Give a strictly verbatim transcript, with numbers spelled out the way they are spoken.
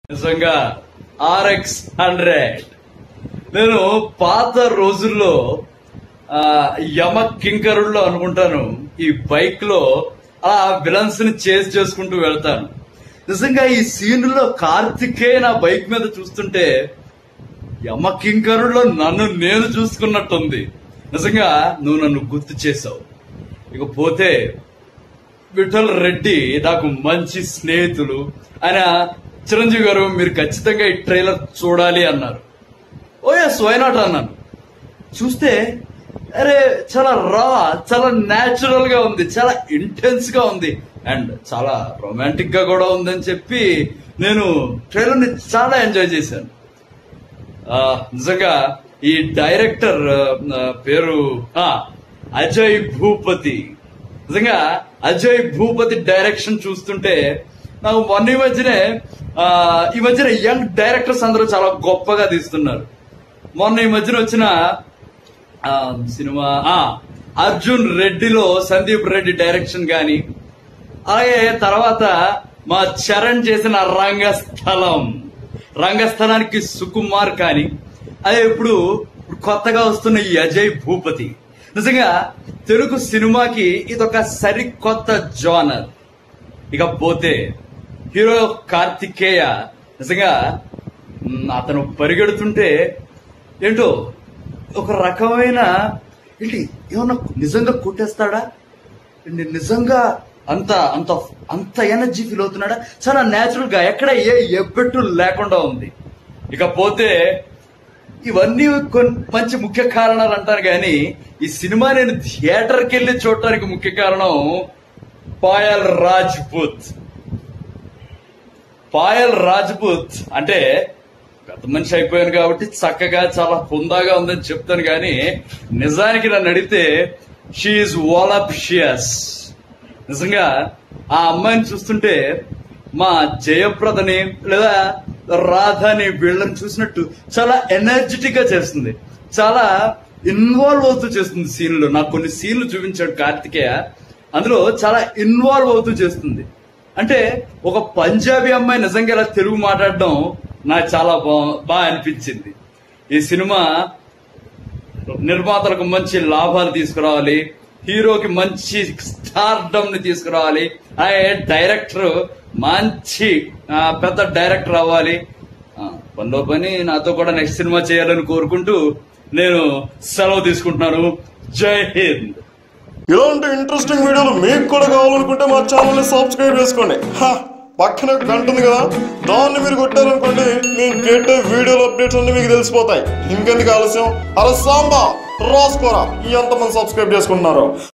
నిజంగా RX hundred నేను పాత రోజుల్లో ఆ యమ కింకరుల్లో అనుకుంటాను ఈ బైక్ లో ఆ విలన్స్ ని చేజ్ చేసుకుంటూ వెళ్తాను. నిజంగా ఈ సీన్ లో కార్తికేయ నా బైక్ మీద చూస్తుంటే యమ కింకరుల్లో నన్ను నేను చూసుకున్నట్టుంది. నిజంగా నువ్వు నన్ను గుర్తు చేసావు. ఇకపోతే విఠల్ రెడ్డి నాకు మంచి స్నేహితులు. ఆయన చిరంజీవి గారు మీరు ఖచ్చితంగా ఈ ట్రైలర్ చూడాలి అన్నారు. ఓ ఎస్ వై నాట్ అన్నాను. చూస్తే అరే చాలా రా, చాలా న్యాచురల్ గా ఉంది, చాలా ఇంటెన్స్ గా ఉంది అండ్ చాలా రొమాంటిక్ గా కూడా ఉందని చెప్పి నేను ట్రైలర్ ని చాలా ఎంజాయ్ చేశాను. నిజంగా ఈ డైరెక్టర్ పేరు అజయ్ భూపతి. నిజంగా అజయ్ భూపతి డైరెక్షన్ చూస్తుంటే నాకు మొన్న ఈ మధ్యనే ఈ మధ్యన యంగ్ డైరెక్టర్స్ అందరూ చాలా గొప్పగా తీస్తున్నారు. మొన్న ఈ మధ్యన వచ్చిన సినిమా అర్జున్ రెడ్డిలో సందీప్ రెడ్డి డైరెక్షన్ గాని, అలాగే తర్వాత మా చరణ్ చేసిన రంగస్థలం రంగస్థలానికి సుకుమార్ కానీ, అదే ఇప్పుడు కొత్తగా వస్తున్న ఈ అజయ్ భూపతి. నిజంగా తెలుగు సినిమాకి ఇదొక సరికొత్త జోనర్. ఇకపోతే హీరో కార్తికేయ నిజంగా అతను పరిగెడుతుంటే ఏంటో ఒక రకమైన ఏంటి ఏమన్నా నిజంగా కొట్టేస్తాడా, నిజంగా అంత అంత అంత ఎనర్జీ ఫీల్ అవుతున్నాడా, చాలా న్యాచురల్ గా ఎక్కడ ఏ ఎబ్బెట్టు లేకుండా ఉంది. ఇకపోతే ఇవన్నీ కొన్ని మంచి ముఖ్య కారణాలు అంటాను కానీ ఈ సినిమా నేను థియేటర్కి వెళ్ళి చూడటానికి ముఖ్య కారణం పాయల్ రాజ్పుత్. పాయల్ రాజ్పుత్ అంటే పెద్ద మనిషి అయిపోయాను కాబట్టి చక్కగా చాలా హుందాగా ఉందని చెప్తాను కానీ నిజానికి నన్ను అడిగితే షీఈస్ వాలప్షియస్. నిజంగా ఆ అమ్మాయిని చూస్తుంటే మా జయప్రదని లేదా రాధాని వీళ్ళని చూసినట్టు చాలా ఎనర్జెటిక్ గా చేస్తుంది, చాలా ఇన్వాల్వ్ అవుతూ చేస్తుంది సీన్లో. నాకు కొన్ని సీన్లు చూపించాడు కార్తికేయ, అందులో చాలా ఇన్వాల్వ్ అవుతూ చేస్తుంది. అంటే ఒక పంజాబీ అమ్మాయి నిజంగా ఇలా తెలుగు మాట్లాడడం నాకు చాలా బాగా అనిపించింది. ఈ సినిమా నిర్మాతలకు మంచి లాభాలు తీసుకురావాలి, హీరోకి మంచి స్టార్డమ్ ని తీసుకురావాలి, అలాగే డైరెక్టర్ మంచి పెద్ద డైరెక్టర్ అవ్వాలి. పనిలో పని నాతో కూడా నెక్స్ట్ సినిమా చేయాలని కోరుకుంటూ నేను సెలవు తీసుకుంటున్నాను. జై హింద్. ఇలాంటి ఇంట్రెస్టింగ్ వీడియోలు మీకు కూడా కావాలనుకుంటే మా ఛానల్ ని సబ్స్క్రైబ్ చేసుకోండి. పక్కన గంట ఉంది కదా, దాన్ని మీరు కొట్టారనుకోండి నేను పెట్టే వీడియోల అప్డేట్స్ అన్ని మీకు తెలిసిపోతాయి. ఇంకెందుకు ఆలస్యం, అలా సాంబా రాసుకోరా ఎంతమంది సబ్స్క్రైబ్ చేసుకుంటున్నారో.